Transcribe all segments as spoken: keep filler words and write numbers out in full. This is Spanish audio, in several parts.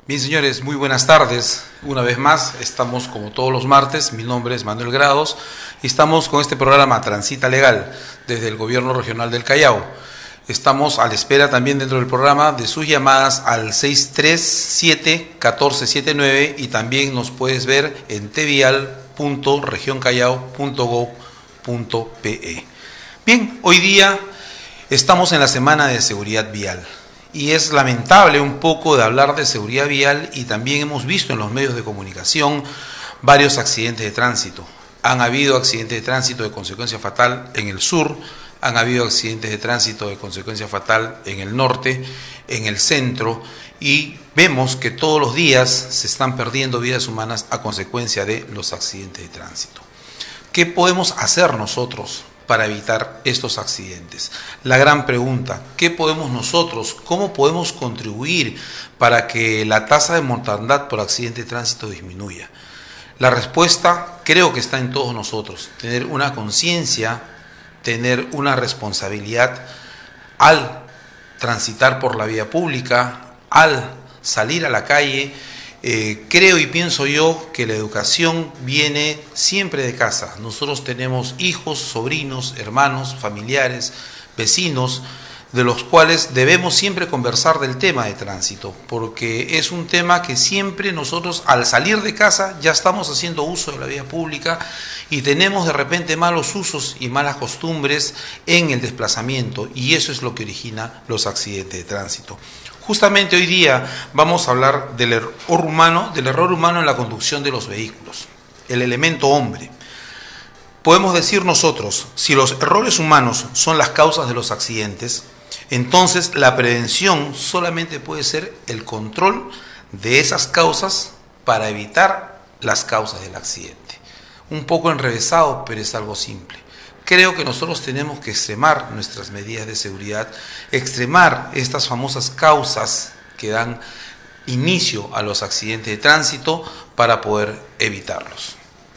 Bien, señores, muy buenas tardes. Una vez más, estamos como todos los martes. Mi nombre es Manuel Grados y estamos con este programa Transita Legal desde el Gobierno Regional del Callao. Estamos a la espera también dentro del programa de sus llamadas al seis tres siete, uno cuatro siete nueve y también nos puedes ver en tevial punto regioncallao punto gob punto pe. Bien, hoy día estamos en la Semana de Seguridad Vial. Y es lamentable un poco de hablar de seguridad vial y también hemos visto en los medios de comunicación varios accidentes de tránsito. Han habido accidentes de tránsito de consecuencia fatal en el sur, han habido accidentes de tránsito de consecuencia fatal en el norte, en el centro, y vemos que todos los días se están perdiendo vidas humanas a consecuencia de los accidentes de tránsito. ¿Qué podemos hacer nosotros para evitar estos accidentes? La gran pregunta, ¿qué podemos nosotros, cómo podemos contribuir para que la tasa de mortandad por accidente de tránsito disminuya? La respuesta creo que está en todos nosotros, tener una conciencia, tener una responsabilidad al transitar por la vía pública, al salir a la calle. Eh, creo y pienso yo que la educación viene siempre de casa. Nosotros tenemos hijos, sobrinos, hermanos, familiares, vecinos, de los cuales debemos siempre conversar del tema de tránsito, porque es un tema que siempre nosotros al salir de casa ya estamos haciendo uso de la vía pública y tenemos de repente malos usos y malas costumbres en el desplazamiento, y eso es lo que origina los accidentes de tránsito. Justamente hoy día vamos a hablar del error humano, del error humano en la conducción de los vehículos, el elemento hombre. Podemos decir nosotros, si los errores humanos son las causas de los accidentes, entonces la prevención solamente puede ser el control de esas causas para evitar las causas del accidente. Un poco enrevesado, pero es algo simple. Creo que nosotros tenemos que extremar nuestras medidas de seguridad, extremar estas famosas causas que dan inicio a los accidentes de tránsito para poder evitarlos.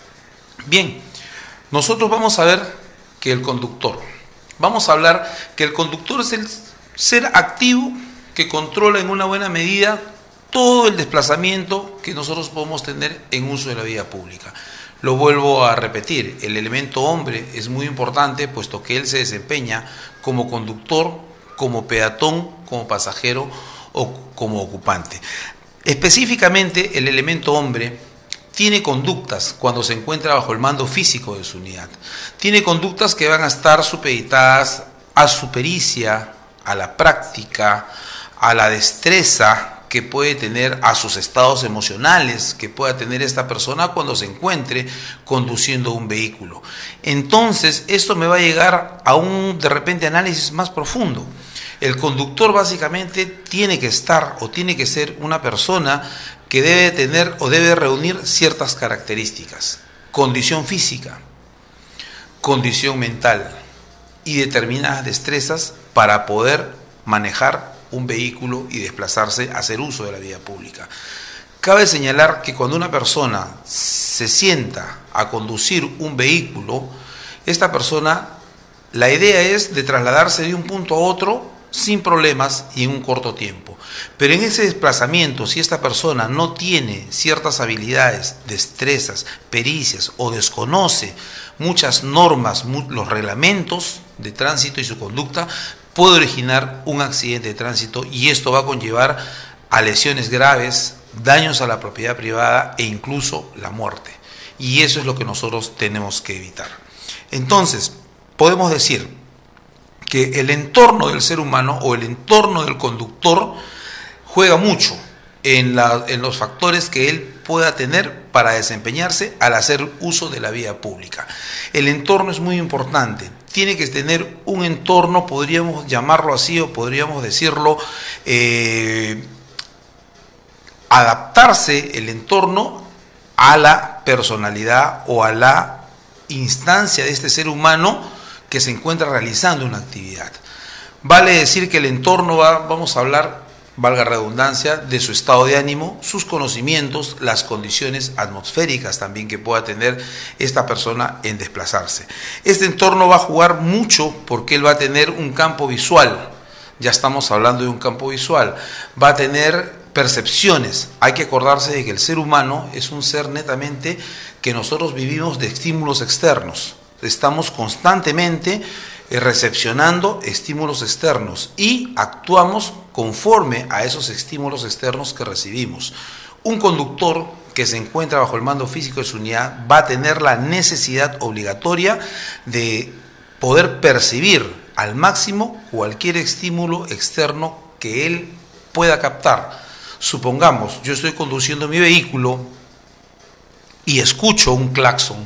Bien, nosotros vamos a ver que el conductor, vamos a hablar que el conductor es el ser activo que controla en una buena medida todo el desplazamiento que nosotros podemos tener en uso de la vía pública. Lo vuelvo a repetir, el elemento hombre es muy importante puesto que él se desempeña como conductor, como peatón, como pasajero o como ocupante. Específicamente el elemento hombre tiene conductas cuando se encuentra bajo el mando físico de su unidad. Tiene conductas que van a estar supeditadas a su pericia, a la práctica, a la destreza que puede tener, a sus estados emocionales que pueda tener esta persona cuando se encuentre conduciendo un vehículo. Entonces, esto me va a llegar a un, de repente, análisis más profundo. El conductor básicamente tiene que estar o tiene que ser una persona que debe tener o debe reunir ciertas características: condición física, condición mental y determinadas destrezas para poder manejar un vehículo y desplazarse, hacer uso de la vía pública. Cabe señalar que cuando una persona se sienta a conducir un vehículo, esta persona, la idea es de trasladarse de un punto a otro sin problemas y en un corto tiempo. Pero en ese desplazamiento, si esta persona no tiene ciertas habilidades, destrezas, pericias o desconoce muchas normas, los reglamentos de tránsito y su conducta, puede originar un accidente de tránsito, y esto va a conllevar a lesiones graves, daños a la propiedad privada e incluso la muerte. Y eso es lo que nosotros tenemos que evitar. Entonces, podemos decir que el entorno del ser humano o el entorno del conductor juega mucho en, la, en los factores que él pueda tener para desempeñarse al hacer uso de la vía pública. El entorno es muy importante. Tiene que tener un entorno, podríamos llamarlo así o podríamos decirlo, eh, adaptarse el entorno a la personalidad o a la instancia de este ser humano que se encuentra realizando una actividad. Vale decir que el entorno va, vamos a hablar, valga redundancia, de su estado de ánimo, sus conocimientos, las condiciones atmosféricas también que pueda tener esta persona en desplazarse. Este entorno va a jugar mucho porque él va a tener un campo visual, ya estamos hablando de un campo visual, va a tener percepciones. Hay que acordarse de que el ser humano es un ser netamente que nosotros vivimos de estímulos externos. Estamos constantemente eh, recepcionando estímulos externos y actuamos conforme a esos estímulos externos que recibimos. Un conductor que se encuentra bajo el mando físico de su unidad va a tener la necesidad obligatoria de poder percibir al máximo cualquier estímulo externo que él pueda captar. Supongamos, yo estoy conduciendo mi vehículo y escucho un claxon.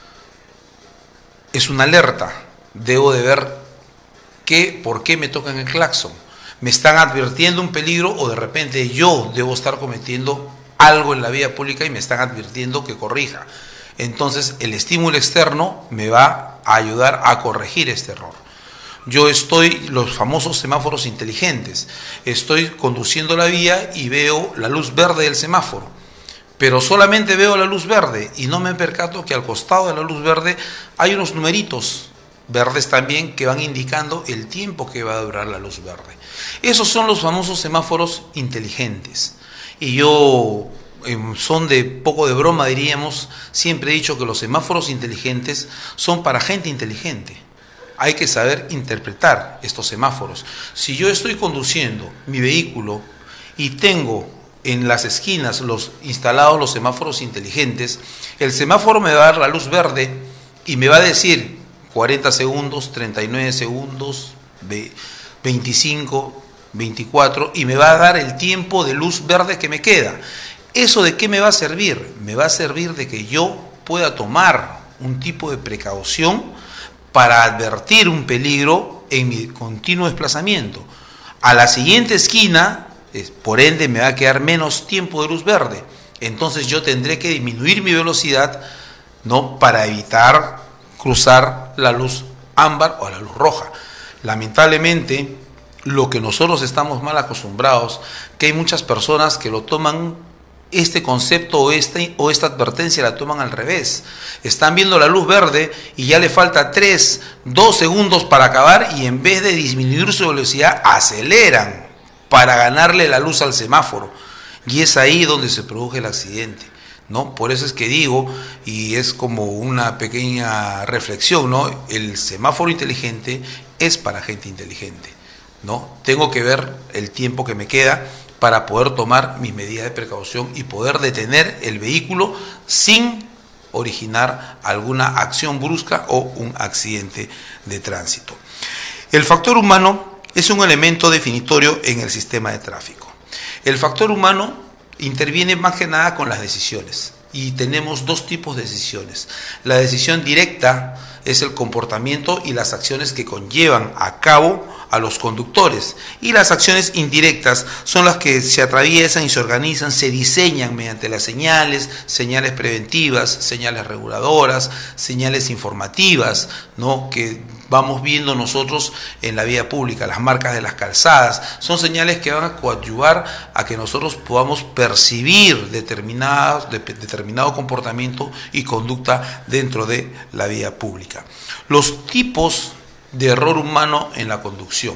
Es una alerta. Debo de ver qué, por qué me tocan el claxon. Me están advirtiendo un peligro o de repente yo debo estar cometiendo algo en la vía pública y me están advirtiendo que corrija. Entonces el estímulo externo me va a ayudar a corregir este error. Yo estoy, los famosos semáforos inteligentes, estoy conduciendo la vía y veo la luz verde del semáforo, pero solamente veo la luz verde y no me percato que al costado de la luz verde hay unos numeritos verdes también que van indicando el tiempo que va a durar la luz verde. Esos son los famosos semáforos inteligentes. Y yo, en son de poco de broma diríamos, siempre he dicho que los semáforos inteligentes son para gente inteligente. Hay que saber interpretar estos semáforos. Si yo estoy conduciendo mi vehículo y tengo en las esquinas los instalados los semáforos inteligentes, el semáforo me va a dar la luz verde y me va a decir cuarenta segundos, treinta y nueve segundos, veinticinco, veinticuatro, y me va a dar el tiempo de luz verde que me queda. ¿Eso de qué me va a servir? Me va a servir de que yo pueda tomar un tipo de precaución para advertir un peligro en mi continuo desplazamiento. A la siguiente esquina, por ende, me va a quedar menos tiempo de luz verde. Entonces yo tendré que disminuir mi velocidad, ¿no?, para evitar cruzar la luz ámbar o la luz roja. Lamentablemente, lo que nosotros estamos mal acostumbrados, que hay muchas personas que lo toman, este concepto o, este, o esta advertencia la toman al revés. Están viendo la luz verde y ya le falta tres, dos segundos para acabar y en vez de disminuir su velocidad, aceleran para ganarle la luz al semáforo. Y es ahí donde se produce el accidente, ¿no? Por eso es que digo, y es como una pequeña reflexión, ¿no? El semáforo inteligente es para gente inteligente, ¿no? Tengo que ver el tiempo que me queda para poder tomar mis medidas de precaución y poder detener el vehículo sin originar alguna acción brusca o un accidente de tránsito. El factor humano es un elemento definitorio en el sistema de tráfico. El factor humano interviene más que nada con las decisiones y tenemos dos tipos de decisiones. La decisión directa es el comportamiento y las acciones que conllevan a cabo a los conductores, y las acciones indirectas son las que se atraviesan y se organizan, se diseñan mediante las señales, señales preventivas, señales reguladoras, señales informativas, ¿no?, que vamos viendo nosotros en la vía pública. Las marcas de las calzadas son señales que van a coadyuvar a que nosotros podamos percibir determinados, de, determinado comportamiento y conducta dentro de la vía pública. Los tipos de error humano en la conducción.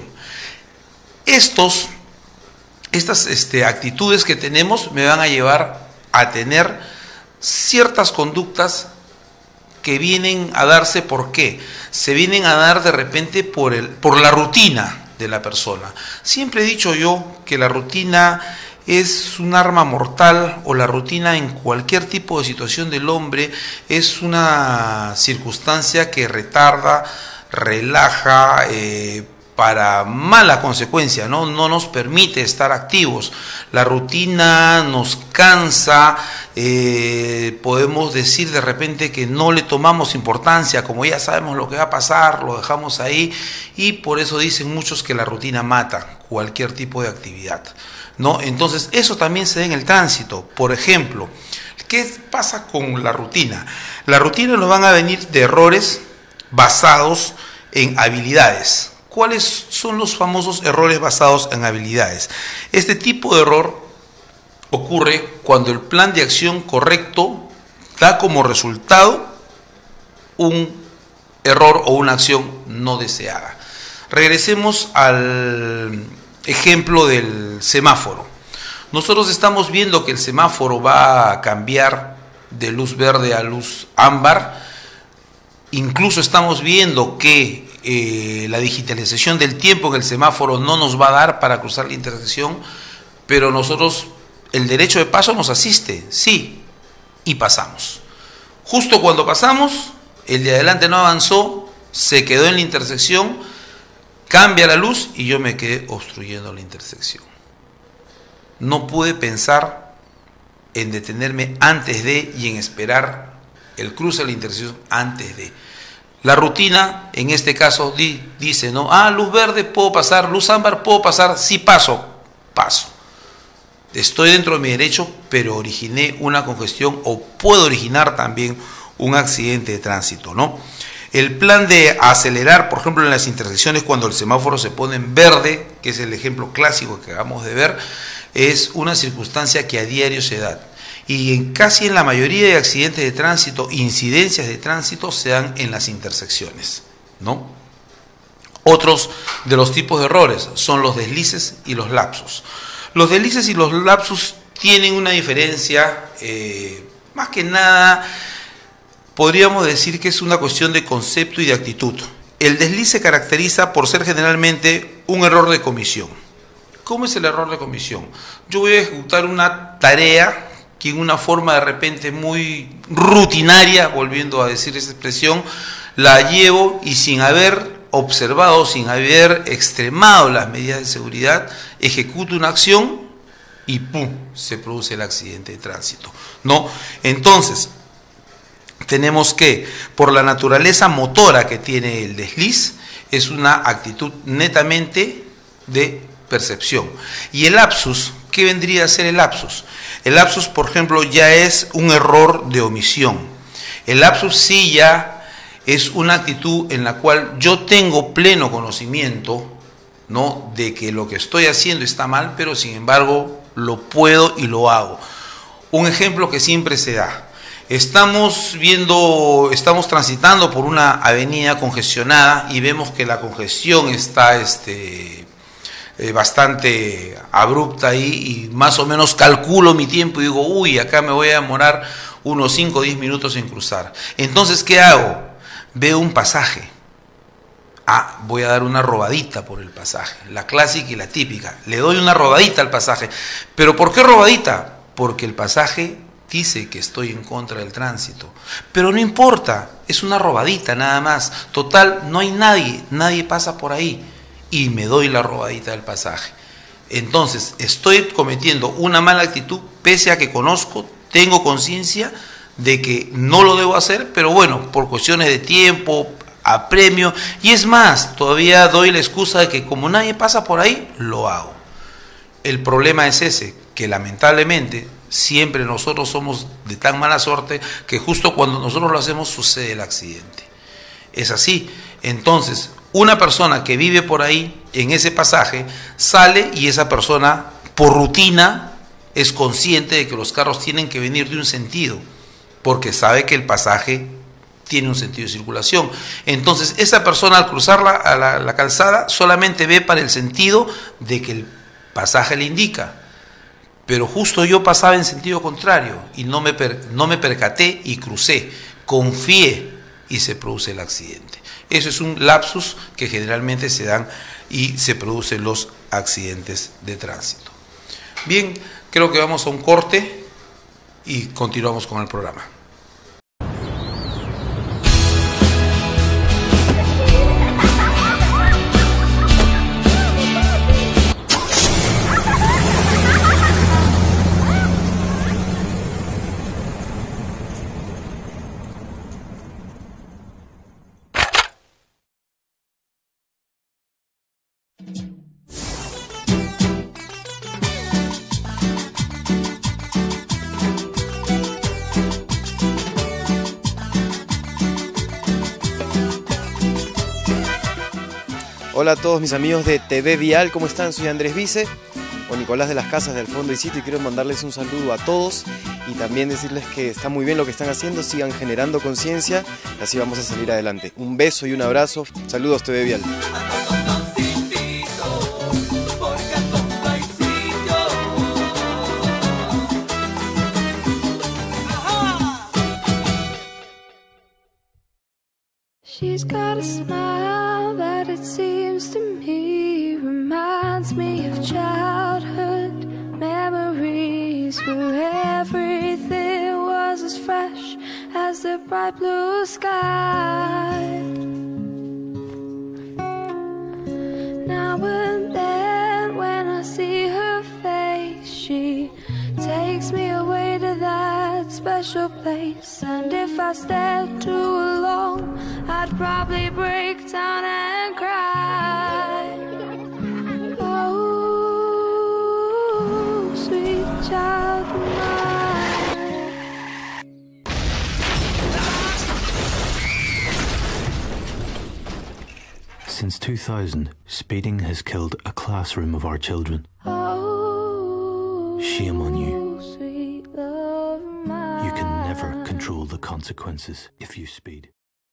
Estos, estas este, actitudes que tenemos me van a llevar a tener ciertas conductas que vienen a darse. ¿Por qué? Se vienen a dar de repente por, el, por la rutina de la persona. Siempre he dicho yo que la rutina es un arma mortal, o la rutina en cualquier tipo de situación del hombre es una circunstancia que retarda, relaja, eh, para mala consecuencia, ¿no? No nos permite estar activos. La rutina nos cansa, eh, podemos decir de repente que no le tomamos importancia, como ya sabemos lo que va a pasar, lo dejamos ahí, y por eso dicen muchos que la rutina mata cualquier tipo de actividad, ¿no? Entonces eso también se da en el tránsito. Por ejemplo, ¿qué pasa con la rutina? La rutina nos van a venir de errores basados en habilidades. ¿Cuáles son los famosos errores basados en habilidades? Este tipo de error ocurre cuando el plan de acción correcto da como resultado un error o una acción no deseada. Regresemos al ejemplo del semáforo. Nosotros estamos viendo que el semáforo va a cambiar de luz verde a luz ámbar. Incluso estamos viendo que eh, la digitalización del tiempo en el semáforo no nos va a dar para cruzar la intersección, pero nosotros, el derecho de paso nos asiste, sí, y pasamos. Justo cuando pasamos, el de adelante no avanzó, se quedó en la intersección, cambia la luz y yo me quedé obstruyendo la intersección. No pude pensar en detenerme antes de y en esperar el cruce de la intersección antes de. La rutina, en este caso, di, dice, ¿no? Ah, luz verde, puedo pasar, luz ámbar, puedo pasar, sí paso, paso. Estoy dentro de mi derecho, pero originé una congestión o puedo originar también un accidente de tránsito, ¿no? El plan de acelerar, por ejemplo, en las intersecciones cuando el semáforo se pone en verde, que es el ejemplo clásico que acabamos de ver, es una circunstancia que a diario se da. Y en casi en la mayoría de accidentes de tránsito, incidencias de tránsito, se dan en las intersecciones, ¿no? Otros de los tipos de errores son los deslices y los lapsus. Los deslices y los lapsus tienen una diferencia, eh, más que nada, podríamos decir que es una cuestión de concepto y de actitud. El desliz se caracteriza por ser generalmente un error de comisión. ¿Cómo es el error de comisión? Yo voy a ejecutar una tarea que en una forma de repente muy rutinaria, volviendo a decir esa expresión, la llevo y sin haber observado, sin haber extremado las medidas de seguridad, ejecuto una acción y ¡pum!, se produce el accidente de tránsito, ¿no? Entonces, tenemos que, por la naturaleza motora que tiene el desliz, es una actitud netamente de percepción. Y el lapsus, ¿qué vendría a ser el lapsus? El lapsus, por ejemplo, ya es un error de omisión. El lapsus sí ya es una actitud en la cual yo tengo pleno conocimiento, ¿no?, de que lo que estoy haciendo está mal, pero sin embargo lo puedo y lo hago. Un ejemplo que siempre se da. Estamos viendo, estamos transitando por una avenida congestionada y vemos que la congestión está este, eh, bastante abrupta ahí, y más o menos calculo mi tiempo y digo, uy, acá me voy a demorar unos cinco o diez minutos en cruzar. Entonces, ¿qué hago? Veo un pasaje. Ah, voy a dar una robadita por el pasaje, la clásica y la típica. Le doy una robadita al pasaje. ¿Pero por qué robadita? Porque el pasaje dice que estoy en contra del tránsito. Pero no importa, es una robadita nada más. Total, no hay nadie, nadie pasa por ahí. Y me doy la robadita del pasaje. Entonces, estoy cometiendo una mala actitud, pese a que conozco, tengo conciencia de que no lo debo hacer, pero bueno, por cuestiones de tiempo, apremio, y es más, todavía doy la excusa de que como nadie pasa por ahí, lo hago. El problema es ese, que lamentablemente siempre nosotros somos de tan mala suerte que justo cuando nosotros lo hacemos sucede el accidente. Es así. Entonces, una persona que vive por ahí, en ese pasaje, sale y esa persona, por rutina, es consciente de que los carros tienen que venir de un sentido, porque sabe que el pasaje tiene un sentido de circulación. Entonces, esa persona al cruzar la, a la, la calzada solamente ve para el sentido de que el pasaje le indica. Pero justo yo pasaba en sentido contrario y no me, per, no me percaté y crucé, confié y se produce el accidente. Eso es un lapsus que generalmente se dan y se producen los accidentes de tránsito. Bien, creo que vamos a un corte y continuamos con el programa. Hola a todos mis amigos de T V Vial, ¿cómo están? Soy Andrés Vice o Nicolás de las Casas del Fondo y Sitio y quiero mandarles un saludo a todos y también decirles que está muy bien lo que están haciendo, sigan generando conciencia y así vamos a salir adelante. Un beso y un abrazo, saludos T V Vial. She's got a smile that it seems to me reminds me of childhood memories where everything was as fresh as the bright blue sky. Now and then when I see her face, she takes me away to that special place. And if I stayed too long, I'd probably break down and cry. Oh, sweet child of mine. Since two thousand, speeding has killed a classroom of our children. Oh, Shame on you. sweet love of mine. You can never control the consequences if you speed.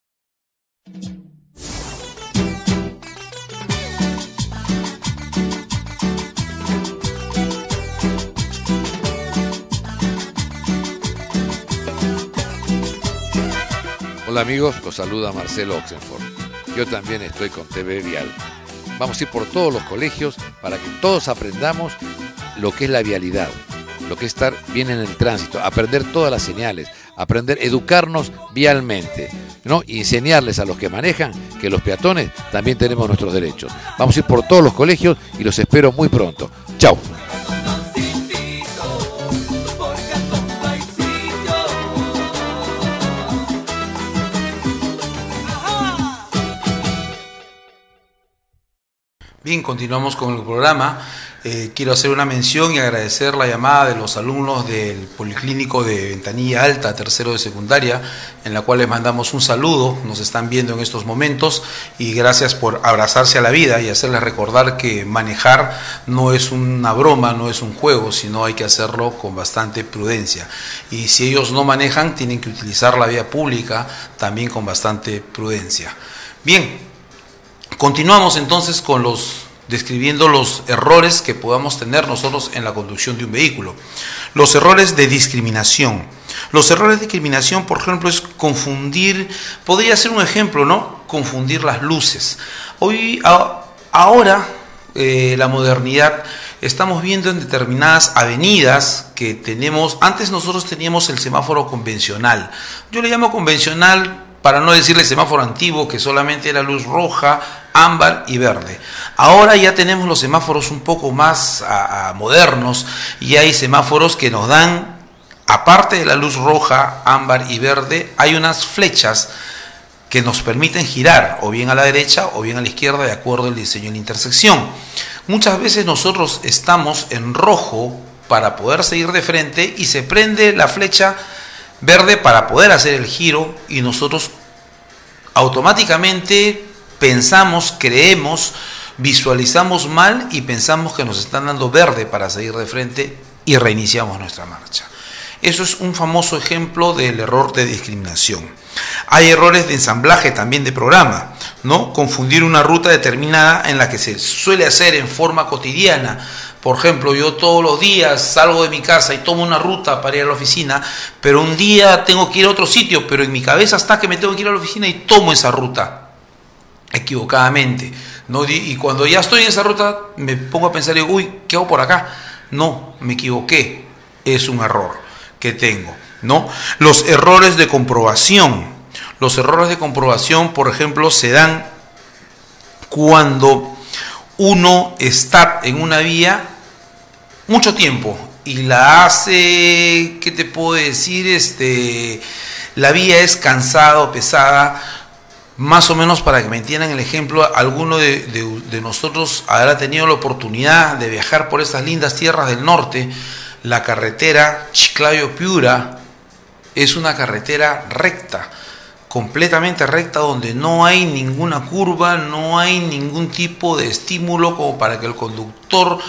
Hola amigos, los saluda Marcelo Oxenford. Yo también estoy con T V Vial. Vamos a ir por todos los colegios para que todos aprendamos lo que es la vialidad, lo que es estar bien en el tránsito, aprender todas las señales, aprender, educarnos vialmente, ¿no? Y enseñarles a los que manejan que los peatones también tenemos nuestros derechos. Vamos a ir por todos los colegios y los espero muy pronto. ¡Chao! Bien, continuamos con el programa. Eh, quiero hacer una mención y agradecer la llamada de los alumnos del Policlínico de Ventanilla Alta, tercero de secundaria, en la cual les mandamos un saludo, nos están viendo en estos momentos, y gracias por abrazarse a la vida y hacerles recordar que manejar no es una broma, no es un juego, sino hay que hacerlo con bastante prudencia. Y si ellos no manejan, tienen que utilizar la vía pública también con bastante prudencia. Bien. Continuamos entonces con los, describiendo los errores que podamos tener nosotros en la conducción de un vehículo. Los errores de discriminación. Los errores de discriminación, por ejemplo, es confundir, podría ser un ejemplo, ¿no? Confundir las luces. Hoy, a, ahora, eh, la modernidad, estamos viendo en determinadas avenidas que tenemos, antes nosotros teníamos el semáforo convencional. Yo le llamo convencional para no decirle semáforo antiguo, que solamente era luz roja, ámbar y verde. Ahora ya tenemos los semáforos un poco más a, a modernos, y hay semáforos que nos dan, aparte de la luz roja, ámbar y verde, hay unas flechas que nos permiten girar o bien a la derecha o bien a la izquierda de acuerdo al diseño de la intersección. Muchas veces nosotros estamos en rojo para poder seguir de frente y se prende la flecha verde para poder hacer el giro, y nosotros automáticamente pensamos, creemos, visualizamos mal y pensamos que nos están dando verde para seguir de frente y reiniciamos nuestra marcha. Eso es un famoso ejemplo del error de discriminación. Hay errores de ensamblaje también de programa, ¿no? Confundir una ruta determinada en la que se suele hacer en forma cotidiana. Por ejemplo, yo todos los días salgo de mi casa y tomo una ruta para ir a la oficina, pero un día tengo que ir a otro sitio, pero en mi cabeza está que me tengo que ir a la oficina y tomo esa ruta equivocadamente, ¿no? Y cuando ya estoy en esa ruta me pongo a pensar, digo, uy, ¿qué hago por acá? No, me equivoqué, es un error que tengo, ¿no? Los errores de comprobación. Los errores de comprobación, por ejemplo, se dan cuando uno está en una vía mucho tiempo y la hace, ¿qué te puedo decir? Este, la vía es cansada o pesada, más o menos para que me entiendan el ejemplo. Alguno de, de, de nosotros habrá tenido la oportunidad de viajar por estas lindas tierras del norte. La carretera Chiclayo-Piura es una carretera recta, completamente recta, donde no hay ninguna curva, no hay ningún tipo de estímulo como para que el conductor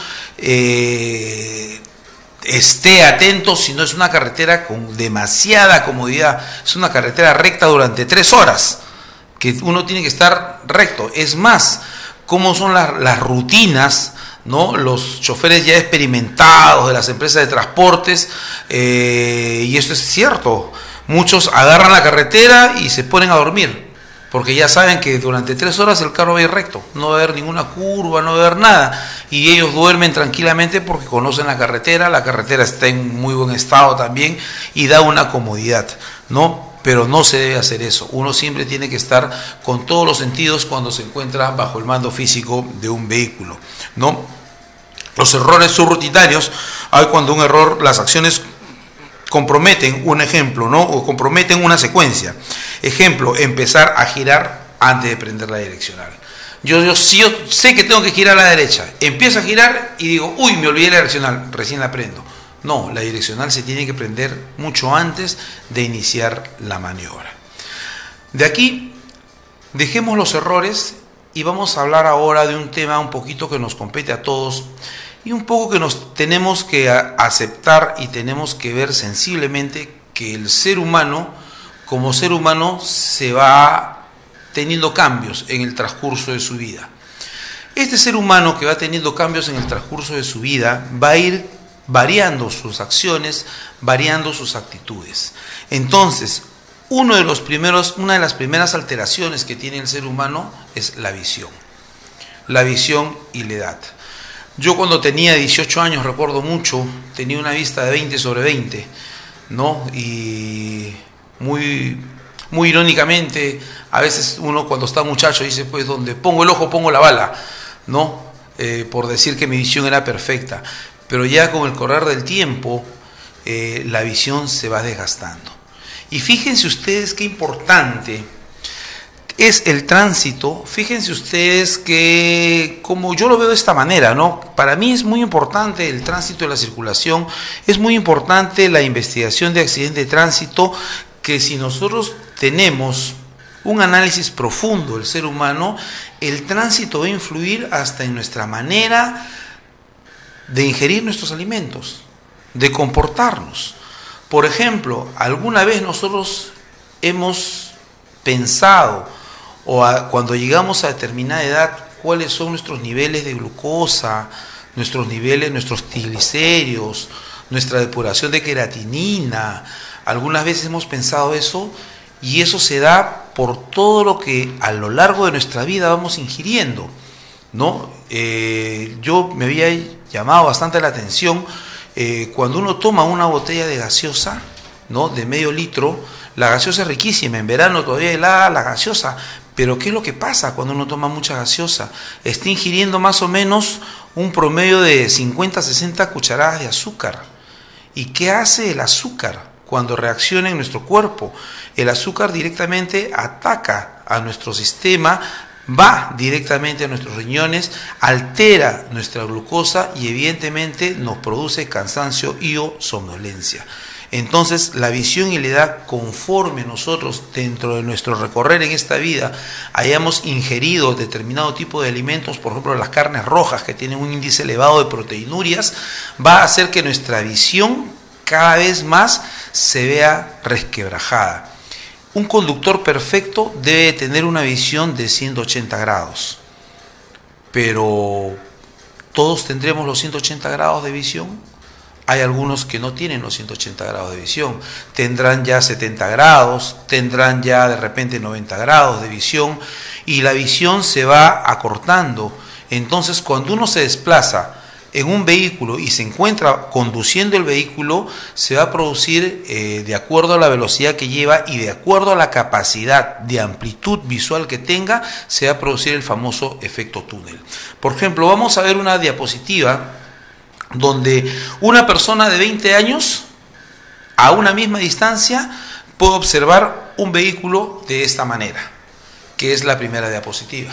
eh, esté atento, sino es una carretera con demasiada comodidad. Es una carretera recta durante tres horas, que uno tiene que estar recto. Es más, cómo son las, las rutinas, ¿no? Los choferes ya experimentados de las empresas de transportes, eh, y esto es cierto. Muchos agarran la carretera y se ponen a dormir, porque ya saben que durante tres horas el carro va a ir recto, no va a haber ninguna curva, no va a haber nada, y ellos duermen tranquilamente porque conocen la carretera, la carretera está en muy buen estado también y da una comodidad, ¿no? Pero no se debe hacer eso. Uno siempre tiene que estar con todos los sentidos cuando se encuentra bajo el mando físico de un vehículo, ¿no? Los errores subrutinarios, hay cuando un error, las acciones comprometen un ejemplo, ¿no? O comprometen una secuencia. Ejemplo, empezar a girar antes de prender la direccional. Yo, yo, si yo sé que tengo que girar a la derecha, empiezo a girar y digo, uy, me olvidé la direccional, recién la prendo. No, la direccional se tiene que prender mucho antes de iniciar la maniobra. De aquí, dejemos los errores y vamos a hablar ahora de un tema un poquito que nos compete a todos y un poco que nos tenemos que aceptar y tenemos que ver sensiblemente que el ser humano, como ser humano, se va teniendo cambios en el transcurso de su vida. Este ser humano que va teniendo cambios en el transcurso de su vida va a ir variando sus acciones, variando sus actitudes. Entonces, uno de los primeros, una de las primeras alteraciones que tiene el ser humano es la visión. La visión y la edad. Yo cuando tenía dieciocho años, recuerdo mucho, tenía una vista de veinte sobre veinte, ¿no? Y muy, muy irónicamente, a veces uno cuando está muchacho dice, pues donde pongo el ojo pongo la bala, ¿no? Eh, por decir que mi visión era perfecta. Pero ya con el correr del tiempo, eh, la visión se va desgastando. Y fíjense ustedes qué importante es el tránsito. Fíjense ustedes que, como yo lo veo de esta manera, ¿no? Para mí es muy importante el tránsito de la circulación, es muy importante la investigación de accidentes de tránsito, que si nosotros tenemos un análisis profundo del ser humano, el tránsito va a influir hasta en nuestra manera de ingerir nuestros alimentos, de comportarnos. Por ejemplo, alguna vez nosotros hemos pensado, o a, cuando llegamos a determinada edad, cuáles son nuestros niveles de glucosa, nuestros niveles, nuestros triglicéridos, nuestra depuración de queratinina. Algunas veces hemos pensado eso, y eso se da por todo lo que a lo largo de nuestra vida vamos ingiriendo, ¿no? Eh, yo me había llamado bastante la atención eh, cuando uno toma una botella de gaseosa, ¿no? De medio litro. La gaseosa es riquísima, en verano todavía helada la gaseosa, pero ¿qué es lo que pasa cuando uno toma mucha gaseosa? Está ingiriendo más o menos un promedio de cincuenta a sesenta cucharadas de azúcar. ¿Y qué hace el azúcar cuando reacciona en nuestro cuerpo? El azúcar directamente ataca a nuestro sistema, va directamente a nuestros riñones, altera nuestra glucosa y evidentemente nos produce cansancio y o somnolencia. Entonces, la visión y la edad, conforme nosotros dentro de nuestro recorrer en esta vida hayamos ingerido determinado tipo de alimentos, por ejemplo las carnes rojas que tienen un índice elevado de proteinurias, va a hacer que nuestra visión cada vez más se vea resquebrajada. Un conductor perfecto debe tener una visión de ciento ochenta grados, pero ¿todos tendremos los ciento ochenta grados de visión? Hay algunos que no tienen los ciento ochenta grados de visión, tendrán ya setenta grados, tendrán ya de repente noventa grados de visión, y la visión se va acortando. Entonces, cuando uno se desplaza en un vehículo y se encuentra conduciendo el vehículo, se va a producir eh, de acuerdo a la velocidad que lleva y de acuerdo a la capacidad de amplitud visual que tenga, se va a producir el famoso efecto túnel. Por ejemplo, vamos a ver una diapositiva donde una persona de veinte años a una misma distancia puede observar un vehículo de esta manera, que es la primera diapositiva.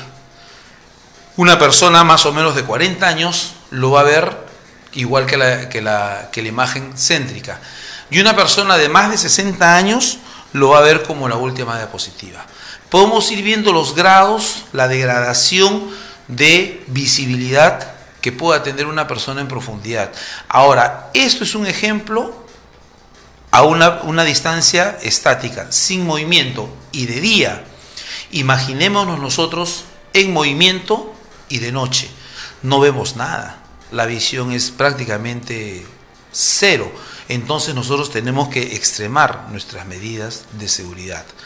Una persona más o menos de cuarenta años lo va a ver igual que la, que la, que la imagen céntrica, y una persona de más de sesenta años lo va a ver como la última diapositiva. Podemos ir viendo los grados, la degradación de visibilidad que pueda tener una persona en profundidad. Ahora, esto es un ejemplo a una, una distancia estática, sin movimiento y de día. Imaginémonos nosotros en movimiento y de noche. No vemos nada, la visión es prácticamente cero. Entonces nosotros tenemos que extremar nuestras medidas de seguridad.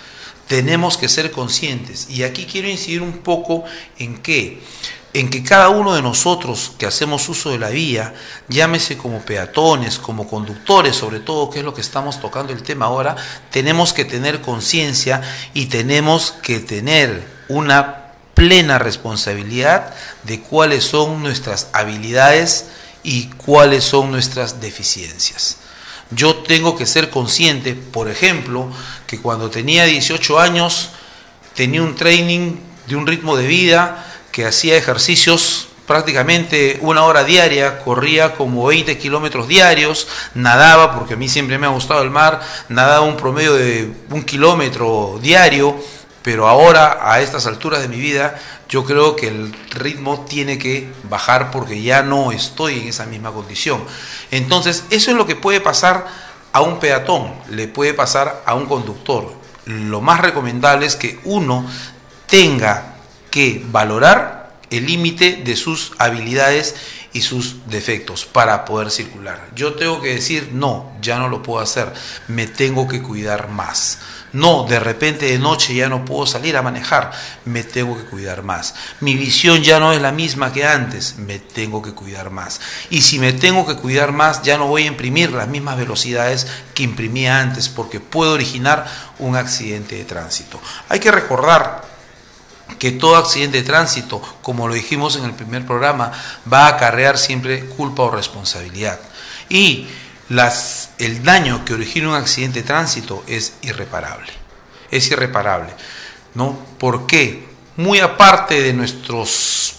tenemos que ser conscientes. Y aquí quiero incidir un poco en qué, en que cada uno de nosotros que hacemos uso de la vía, llámese como peatones, como conductores, sobre todo, que es lo que estamos tocando el tema ahora, tenemos que tener conciencia y tenemos que tener una plena responsabilidad de cuáles son nuestras habilidades y cuáles son nuestras deficiencias. Yo tengo que ser consciente, por ejemplo, que cuando tenía dieciocho años tenía un training de un ritmo de vida, que hacía ejercicios prácticamente una hora diaria, corría como veinte kilómetros diarios, nadaba, porque a mí siempre me ha gustado el mar, nadaba un promedio de un kilómetro diario, pero ahora, a estas alturas de mi vida, yo creo que el ritmo tiene que bajar porque ya no estoy en esa misma condición. Entonces, eso es lo que puede pasar a un peatón, le puede pasar a un conductor. Lo más recomendable es que uno tenga que valorar el límite de sus habilidades y sus defectos para poder circular. Yo tengo que decir, no, ya no lo puedo hacer, me tengo que cuidar más. No, de repente de noche ya no puedo salir a manejar, me tengo que cuidar más. Mi visión ya no es la misma que antes, me tengo que cuidar más. Y si me tengo que cuidar más, ya no voy a imprimir las mismas velocidades que imprimía antes, porque puedo originar un accidente de tránsito. Hay que recordar que todo accidente de tránsito, como lo dijimos en el primer programa, va a acarrear siempre culpa o responsabilidad. Y las, el daño que origina un accidente de tránsito es irreparable. Es irreparable, ¿no? ¿Por qué? Muy aparte de nuestros...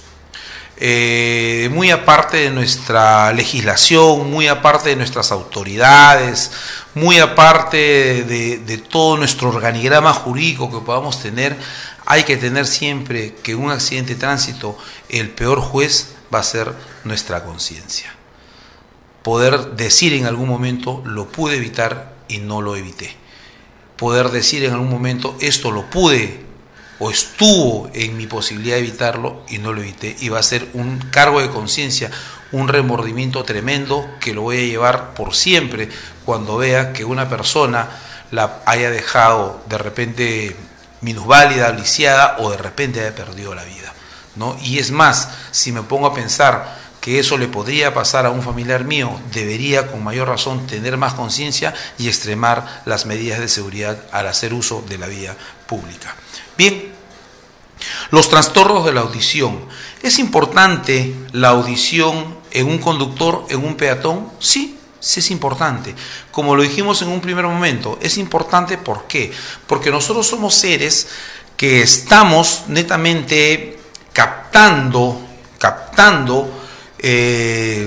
Eh, muy aparte de nuestra legislación, muy aparte de nuestras autoridades, muy aparte de, de todo nuestro organigrama jurídico que podamos tener, hay que tener siempre que un accidente de tránsito, el peor juez va a ser nuestra conciencia. Poder decir en algún momento, lo pude evitar y no lo evité. Poder decir en algún momento, esto lo pude o estuvo en mi posibilidad de evitarlo y no lo evité. Y va a ser un cargo de conciencia, un remordimiento tremendo que lo voy a llevar por siempre cuando vea que una persona la haya dejado de repente minusválida, lisiada o de repente haya perdido la vida, ¿no? Y es más, si me pongo a pensar que eso le podría pasar a un familiar mío, debería con mayor razón tener más conciencia y extremar las medidas de seguridad al hacer uso de la vía pública. Bien, los trastornos de la audición. ¿Es importante la audición en un conductor, en un peatón? Sí, sí es importante. Como lo dijimos en un primer momento, es importante, ¿por qué? Porque nosotros somos seres que estamos netamente captando, captando eh,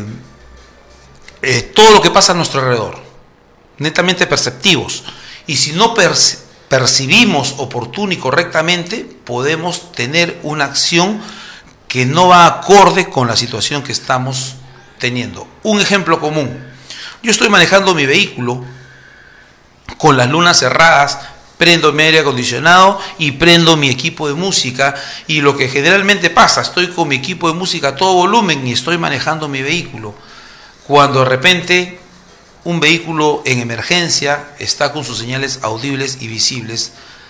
eh, todo lo que pasa a nuestro alrededor, netamente perceptivos. Y si no percibimos, percibimos oportuno y correctamente, podemos tener una acción que no va acorde con la situación que estamos teniendo. Un ejemplo común: yo estoy manejando mi vehículo con las lunas cerradas, prendo mi aire acondicionado y prendo mi equipo de música, y lo que generalmente pasa, estoy con mi equipo de música a todo volumen y estoy manejando mi vehículo, cuando de repente un vehículo en emergencia está con sus señales audibles y visibles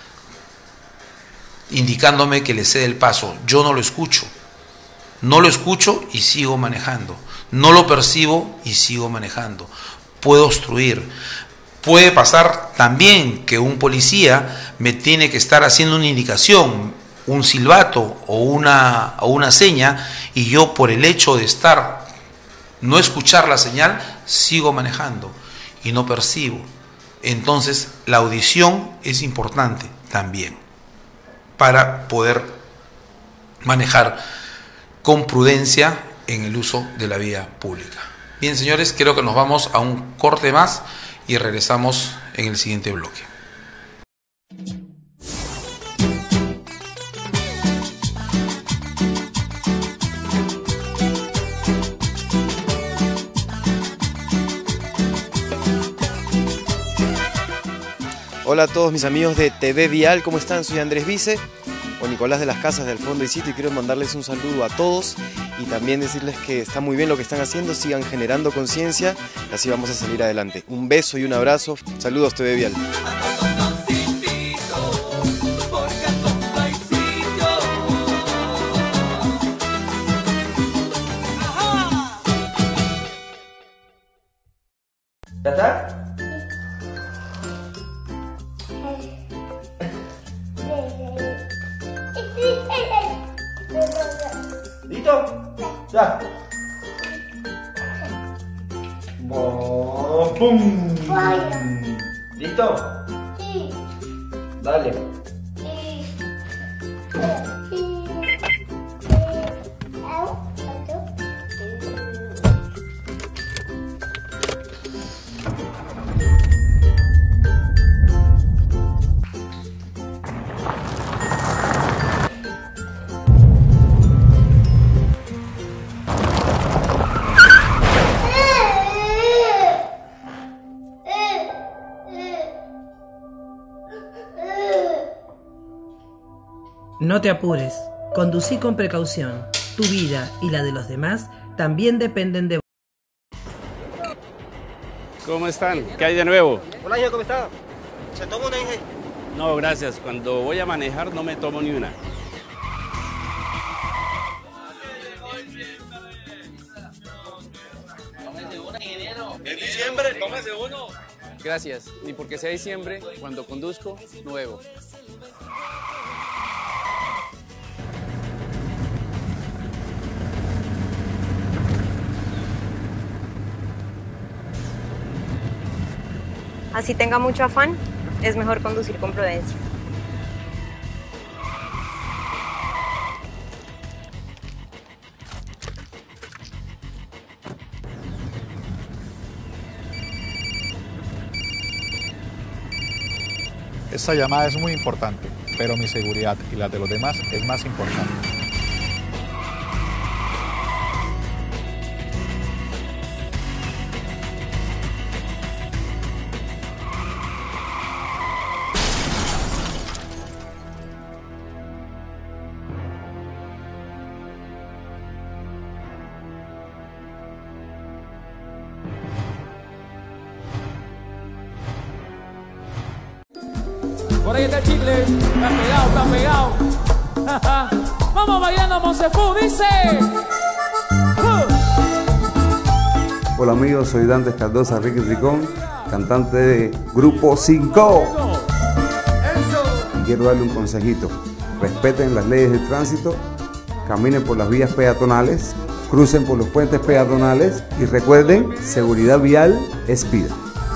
indicándome que le cede el paso. Yo no lo escucho, no lo escucho y sigo manejando, no lo percibo y sigo manejando. Puedo obstruir. Puede pasar también que un policía me tiene que estar haciendo una indicación, un silbato o una, o una seña, y yo, por el hecho de estar no escuchar la señal, sigo manejando y no percibo. Entonces la audición es importante también para poder manejar con prudencia en el uso de la vía pública. Bien, señores, creo que nos vamos a un corte más y regresamos en el siguiente bloque. Hola a todos mis amigos de T V Vial, ¿cómo están? Soy Andrés Vice o Nicolás de las Casas del Fondo y Sitio, y quiero mandarles un saludo a todos y también decirles que está muy bien lo que están haciendo, sigan generando conciencia, así vamos a salir adelante. Un beso y un abrazo, saludos T V Vial. ¿Ya está? ¿Listo? Ya. Bo- ¡Pum! ¿Listo? Sí. Dale. No te apures, conducí con precaución. Tu vida y la de los demás también dependen de vos. ¿Cómo están? ¿Qué hay de nuevo? Hola, hijo, ¿cómo está? ¿Se toma una, hija? No, gracias. Cuando voy a manejar no me tomo ni una. ¿Es diciembre? Tómese uno. Gracias. Ni porque sea diciembre, cuando conduzco, no bebo. Así tenga mucho afán, es mejor conducir con prudencia. Esta llamada es muy importante, pero mi seguridad y la de los demás es más importante. Por ahí está el chicle, está pegado, está pegado. Vamos bailando Monsefú, dice. Uh. Hola amigos, soy Dante Cardosa Ricky Ricón, cantante de Grupo cinco. Y quiero darle un consejito. Respeten las leyes de tránsito, caminen por las vías peatonales, crucen por los puentes peatonales y recuerden, seguridad vial es vida.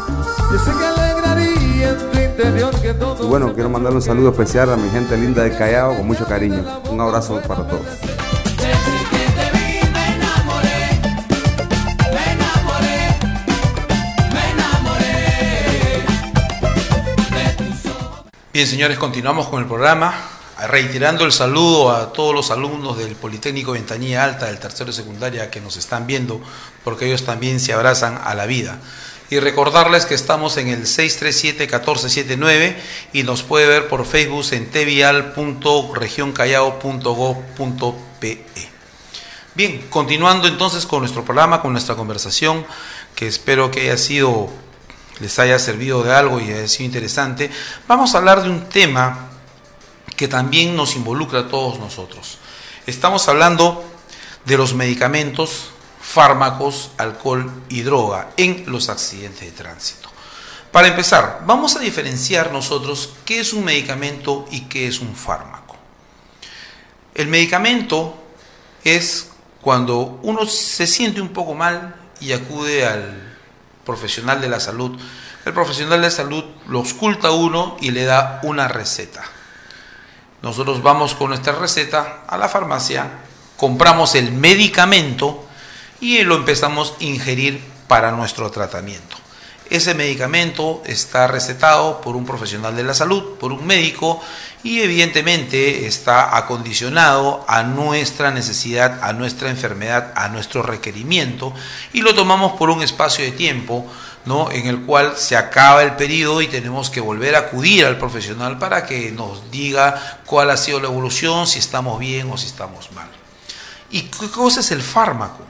Y bueno, quiero mandarle un saludo especial a mi gente linda de Callao con mucho cariño. Un abrazo para todos. Bien, señores, continuamos con el programa, reiterando el saludo a todos los alumnos del Politécnico Ventanilla Alta del tercero de secundaria que nos están viendo, porque ellos también se abrazan a la vida. Y recordarles que estamos en el seis tres siete, uno cuatro siete nueve y nos puede ver por Facebook en t vial punto región callao punto gob punto pe. Bien, continuando entonces con nuestro programa, con nuestra conversación, que espero que haya sido, les haya servido de algo y haya sido interesante. Vamos a hablar de un tema que también nos involucra a todos nosotros. Estamos hablando de los medicamentos, fármacos, alcohol y droga en los accidentes de tránsito. Para empezar, vamos a diferenciar nosotros qué es un medicamento y qué es un fármaco. El medicamento es cuando uno se siente un poco mal y acude al profesional de la salud. El profesional de salud lo ausculta a uno y le da una receta. Nosotros vamos con nuestra receta a la farmacia, compramos el medicamento y lo empezamos a ingerir para nuestro tratamiento. Ese medicamento está recetado por un profesional de la salud, por un médico, y evidentemente está acondicionado a nuestra necesidad, a nuestra enfermedad, a nuestro requerimiento, y lo tomamos por un espacio de tiempo, ¿no?, en el cual se acaba el periodo y tenemos que volver a acudir al profesional para que nos diga cuál ha sido la evolución, si estamos bien o si estamos mal. ¿Y qué cosa es el fármaco?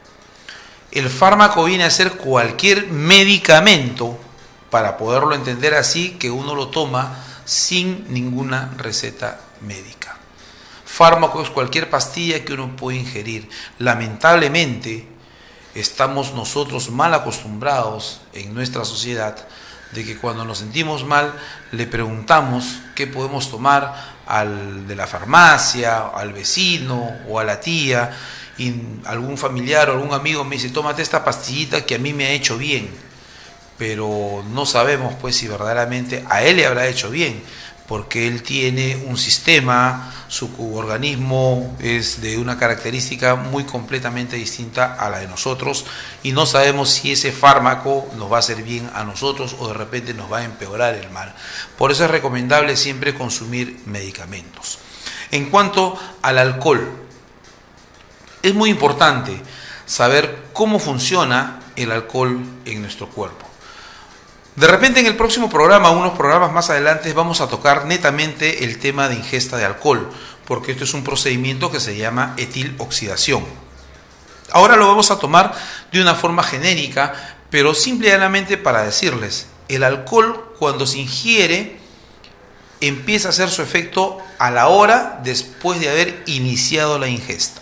El fármaco viene a ser cualquier medicamento, para poderlo entender así, que uno lo toma sin ninguna receta médica. Fármaco es cualquier pastilla que uno puede ingerir. Lamentablemente, estamos nosotros mal acostumbrados en nuestra sociedad de que cuando nos sentimos mal le preguntamos qué podemos tomar al de la farmacia, al vecino o a la tía, y algún familiar o algún amigo me dice, tómate esta pastillita que a mí me ha hecho bien, pero no sabemos pues si verdaderamente a él le habrá hecho bien, porque él tiene un sistema, su organismo es de una característica muy completamente distinta a la de nosotros, y no sabemos si ese fármaco nos va a hacer bien a nosotros o de repente nos va a empeorar el mal. Por eso es recomendable siempre consumir medicamentos. En cuanto al alcohol, es muy importante saber cómo funciona el alcohol en nuestro cuerpo. De repente en el próximo programa, unos programas más adelante, vamos a tocar netamente el tema de ingesta de alcohol, porque esto es un procedimiento que se llama etiloxidación. Ahora lo vamos a tomar de una forma genérica, pero simplemente para decirles, el alcohol cuando se ingiere empieza a hacer su efecto a la hora después de haber iniciado la ingesta.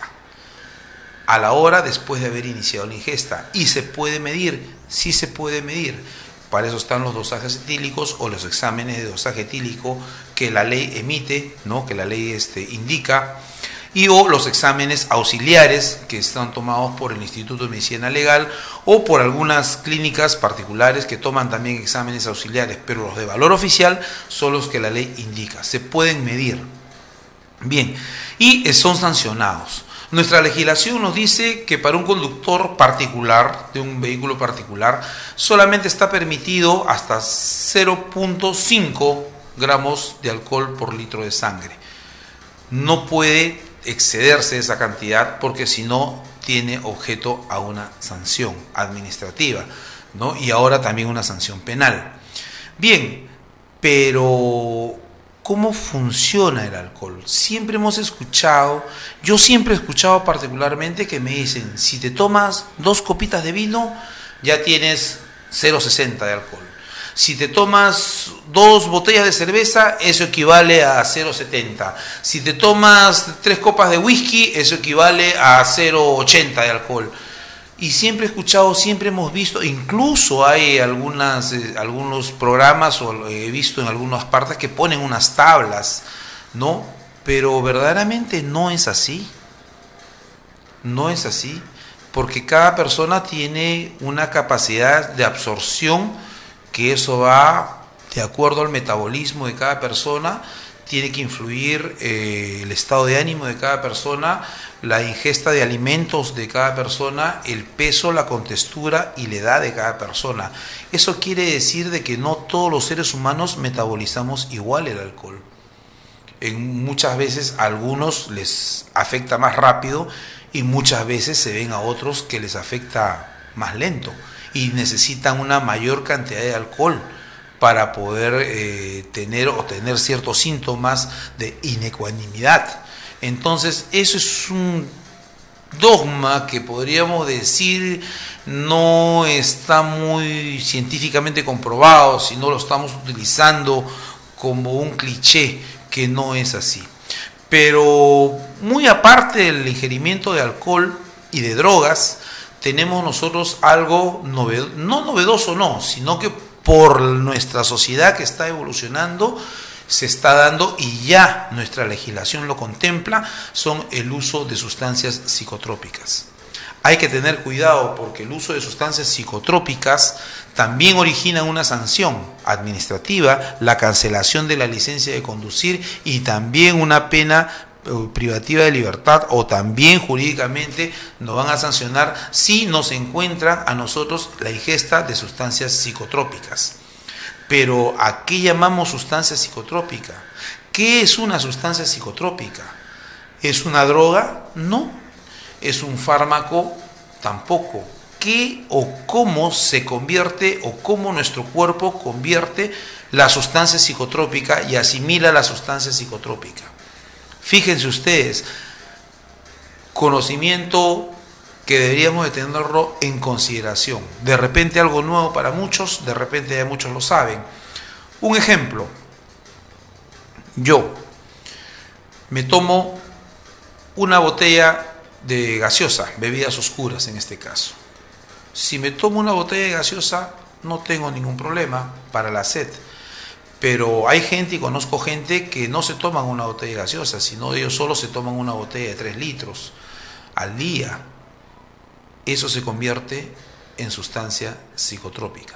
A la hora después de haber iniciado la ingesta. Y se puede medir, sí se puede medir. Para eso están los dosajes etílicos o los exámenes de dosaje etílico que la ley emite, ¿no? que la ley este, indica, y o los exámenes auxiliares que están tomados por el Instituto de Medicina Legal o por algunas clínicas particulares que toman también exámenes auxiliares, pero los de valor oficial son los que la ley indica, se pueden medir. Bien, y son sancionados. Nuestra legislación nos dice que para un conductor particular, de un vehículo particular, solamente está permitido hasta cero punto cinco gramos de alcohol por litro de sangre. No puede excederse esa cantidad porque si no tiene objeto a una sanción administrativa, ¿no? Y ahora también una sanción penal. Bien, pero ¿cómo funciona el alcohol? Siempre hemos escuchado, yo siempre he escuchado particularmente que me dicen, si te tomas dos copitas de vino, ya tienes cero punto sesenta de alcohol. Si te tomas dos botellas de cerveza, eso equivale a cero punto setenta. Si te tomas tres copas de whisky, eso equivale a cero punto ochenta de alcohol. Y siempre he escuchado, siempre hemos visto, incluso hay algunas, eh, algunos programas, o he visto en algunas partes que ponen unas tablas, ¿no? Pero verdaderamente no es así. No es así, porque cada persona tiene una capacidad de absorción, que eso va de acuerdo al metabolismo de cada persona, tiene que influir eh, el estado de ánimo de cada persona, la ingesta de alimentos de cada persona, el peso, la contextura y la edad de cada persona. Eso quiere decir de que no todos los seres humanos metabolizamos igual el alcohol. En muchas veces a algunos les afecta más rápido y muchas veces se ven a otros que les afecta más lento y necesitan una mayor cantidad de alcohol para poder eh, tener o tener ciertos síntomas de inecuanimidad. Entonces, eso es un dogma que podríamos decir no está muy científicamente comprobado, sino lo estamos utilizando como un cliché, que no es así. Pero muy aparte del ingerimiento de alcohol y de drogas, tenemos nosotros algo novedoso, no novedoso no, sino que por nuestra sociedad que está evolucionando, se está dando y ya nuestra legislación lo contempla, son el uso de sustancias psicotrópicas. Hay que tener cuidado porque el uso de sustancias psicotrópicas también origina una sanción administrativa, la cancelación de la licencia de conducir y también una pena privativa de libertad, o también jurídicamente nos van a sancionar si nos encuentran a nosotros la ingesta de sustancias psicotrópicas. Pero ¿a qué llamamos sustancia psicotrópica? ¿Qué es una sustancia psicotrópica? ¿Es una droga? No. ¿Es un fármaco? Tampoco. ¿Qué o cómo se convierte o cómo nuestro cuerpo convierte la sustancia psicotrópica y asimila la sustancia psicotrópica? Fíjense ustedes, conocimiento que deberíamos de tenerlo en consideración. De repente algo nuevo para muchos, de repente ya muchos lo saben. Un ejemplo, yo me tomo una botella de gaseosa, bebidas oscuras en este caso, Si me tomo una botella de gaseosa, no tengo ningún problema para la sed. Pero hay gente, y conozco gente, que no se toman una botella de gaseosa, sino ellos solo se toman una botella de tres litros al día. Eso se convierte en sustancia psicotrópica.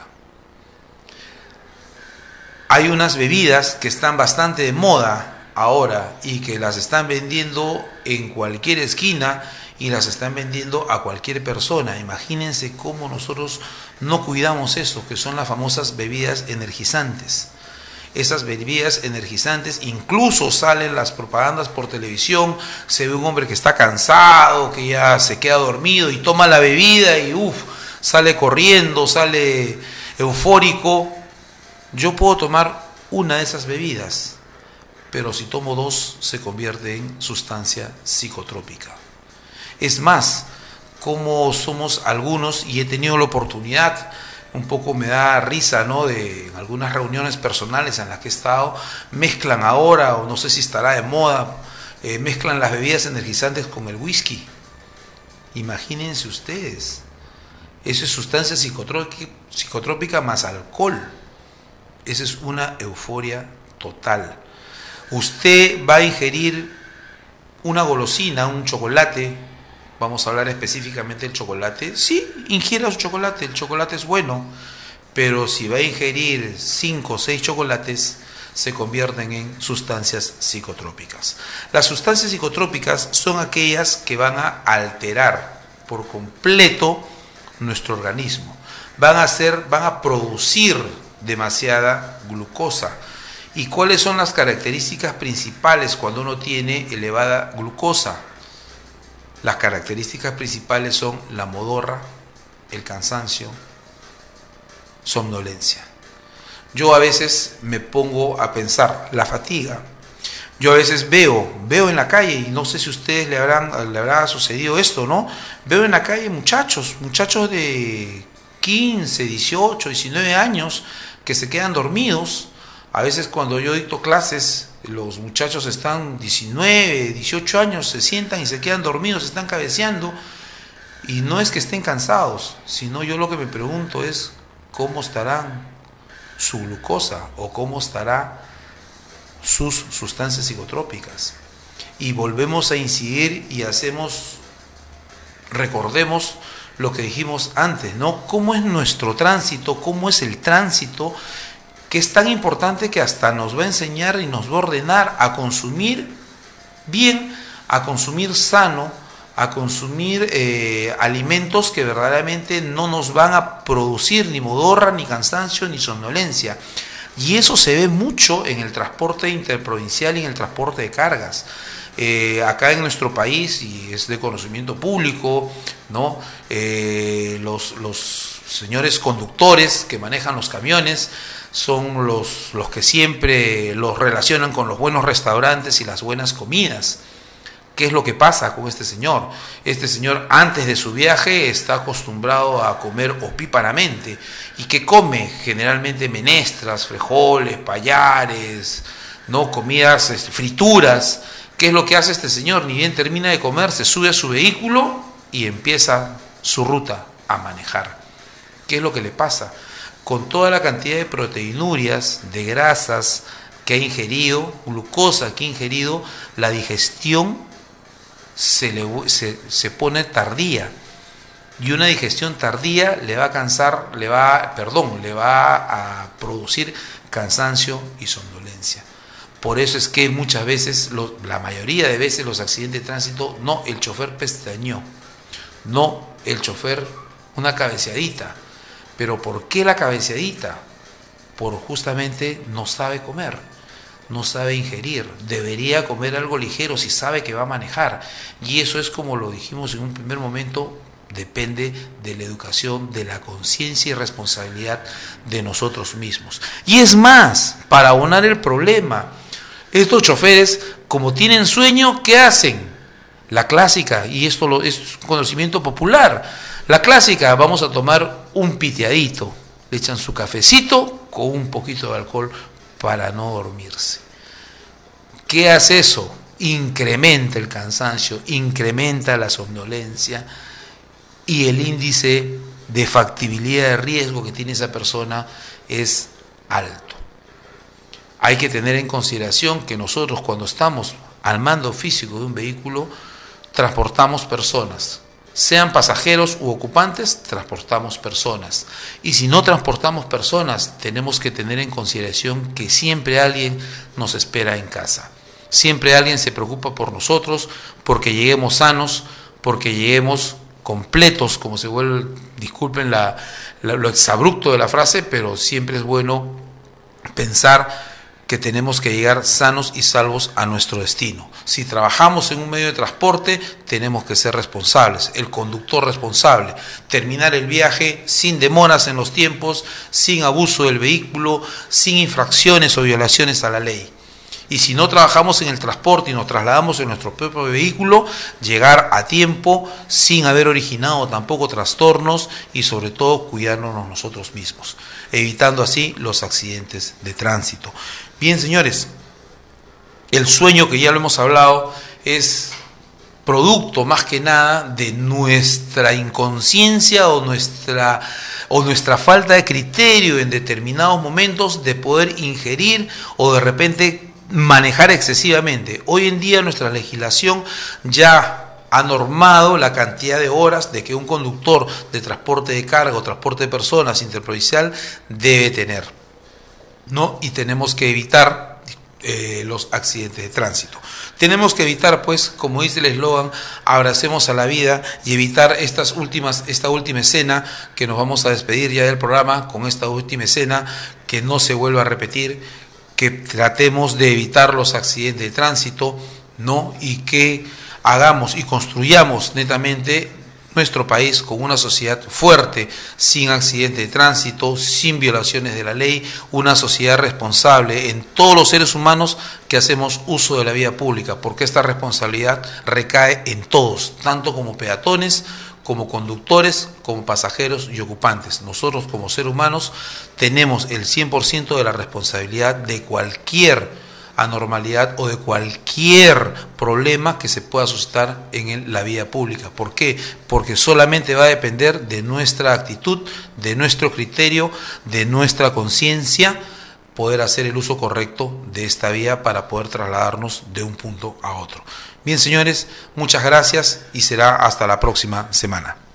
Hay unas bebidas que están bastante de moda ahora y que las están vendiendo en cualquier esquina y las están vendiendo a cualquier persona. Imagínense cómo nosotros no cuidamos eso, que son las famosas bebidas energizantes. Esas bebidas energizantes, incluso salen las propagandas por televisión, se ve un hombre que está cansado, que ya se queda dormido y toma la bebida y uff, sale corriendo, sale eufórico. Yo puedo tomar una de esas bebidas, pero si tomo dos se convierte en sustancia psicotrópica. Es más, como somos algunos, y he tenido la oportunidad, un poco me da risa, ¿no?, de en algunas reuniones personales en las que he estado, mezclan ahora, o no sé si estará de moda, eh, mezclan las bebidas energizantes con el whisky. Imagínense ustedes, eso es sustancia psicotrópica, psicotrópica más alcohol. Esa es una euforia total. Usted va a ingerir una golosina, un chocolate, vamos a hablar específicamente del chocolate. Sí, ingiera su chocolate, el chocolate es bueno, pero si va a ingerir cinco o seis chocolates, se convierten en sustancias psicotrópicas. Las sustancias psicotrópicas son aquellas que van a alterar por completo nuestro organismo. Van a hacer, van a producir demasiada glucosa. ¿Y cuáles son las características principales cuando uno tiene elevada glucosa? Las características principales son la modorra, el cansancio, somnolencia. Yo a veces me pongo a pensar, la fatiga. Yo a veces veo, veo en la calle, y no sé si a ustedes le habrán, le habrá sucedido esto, ¿no? Veo en la calle muchachos, muchachos de quince, dieciocho, diecinueve años que se quedan dormidos. A veces cuando yo dicto clases, los muchachos están diecinueve, dieciocho años, se sientan y se quedan dormidos, se están cabeceando, y no es que estén cansados, sino yo lo que me pregunto es cómo estarán su glucosa o cómo estará sus sustancias psicotrópicas. Y volvemos a incidir y hacemos, recordemos lo que dijimos antes, ¿no? ¿Cómo es nuestro tránsito? ¿Cómo es el tránsito? Que es tan importante que hasta nos va a enseñar y nos va a ordenar a consumir bien, a consumir sano, a consumir eh, alimentos que verdaderamente no nos van a producir ni modorra, ni cansancio, ni somnolencia. Y eso se ve mucho en el transporte interprovincial y en el transporte de cargas. Eh, acá en nuestro país, y es de conocimiento público, ¿no? Eh, los, los señores conductores que manejan los camiones son los, los que siempre los relacionan con los buenos restaurantes y las buenas comidas. ¿Qué es lo que pasa con este señor? Este señor antes de su viaje está acostumbrado a comer opíparamente. ¿Y qué come? Generalmente menestras, frijoles, payares, ¿no? Comidas, frituras. ¿Qué es lo que hace este señor? Ni bien termina de comer, se sube a su vehículo y empieza su ruta a manejar. ¿Qué es lo que le pasa? Con toda la cantidad de proteinurias, de grasas que ha ingerido, glucosa que ha ingerido, la digestión se, le, se, se pone tardía. Y una digestión tardía le va a cansar, le va, perdón, le va a producir cansancio y somnolencia. Por eso es que muchas veces, lo, la mayoría de veces los accidentes de tránsito, no, el chofer pestañeó, no, el chofer una cabeceadita. ¿Pero por qué la cabeceadita? Por justamente no sabe comer, no sabe ingerir, debería comer algo ligero si sabe que va a manejar. Y eso es, como lo dijimos en un primer momento, depende de la educación, de la conciencia y responsabilidad de nosotros mismos. Y es más, para abonar el problema, estos choferes, como tienen sueño, ¿qué hacen? La clásica, y esto lo, es conocimiento popular, la clásica, vamos a tomar un piteadito, le echan su cafecito con un poquito de alcohol para no dormirse. ¿Qué hace eso? Incrementa el cansancio, incrementa la somnolencia y el índice de factibilidad de riesgo que tiene esa persona es alto. Hay que tener en consideración que nosotros, cuando estamos al mando físico de un vehículo, transportamos personas. Sean pasajeros u ocupantes, transportamos personas. Y si no transportamos personas, tenemos que tener en consideración que siempre alguien nos espera en casa. Siempre alguien se preocupa por nosotros, porque lleguemos sanos, porque lleguemos completos, como se vuelve, disculpen la, la, lo exabrupto de la frase, pero siempre es bueno pensar que tenemos que llegar sanos y salvos a nuestro destino. Si trabajamos en un medio de transporte, tenemos que ser responsables, el conductor responsable, terminar el viaje sin demoras en los tiempos, sin abuso del vehículo, sin infracciones o violaciones a la ley. Y si no trabajamos en el transporte y nos trasladamos en nuestro propio vehículo, llegar a tiempo sin haber originado tampoco trastornos y sobre todo cuidándonos nosotros mismos, evitando así los accidentes de tránsito. Bien, señores, el sueño, que ya lo hemos hablado, es producto más que nada de nuestra inconsciencia o nuestra, o nuestra falta de criterio en determinados momentos de poder ingerir o de repente manejar excesivamente. Hoy en día nuestra legislación ya ha normado la cantidad de horas de que un conductor de transporte de carga o transporte de personas interprovincial debe tener, ¿no? Y tenemos que evitar eh, los accidentes de tránsito. Tenemos que evitar, pues, como dice el eslogan, abracemos a la vida, y evitar estas últimas, esta última escena, que nos vamos a despedir ya del programa con esta última escena, que no se vuelva a repetir, que tratemos de evitar los accidentes de tránsito, ¿no? Y que hagamos y construyamos netamente nuestro país con una sociedad fuerte, sin accidentes de tránsito, sin violaciones de la ley, una sociedad responsable en todos los seres humanos que hacemos uso de la vía pública, porque esta responsabilidad recae en todos, tanto como peatones, como conductores, como pasajeros y ocupantes. Nosotros como seres humanos tenemos el cien por ciento de la responsabilidad de cualquier anormalidad o de cualquier problema que se pueda suscitar en la vía pública. ¿Por qué? Porque solamente va a depender de nuestra actitud, de nuestro criterio, de nuestra conciencia, poder hacer el uso correcto de esta vía para poder trasladarnos de un punto a otro. Bien, señores, muchas gracias y será hasta la próxima semana.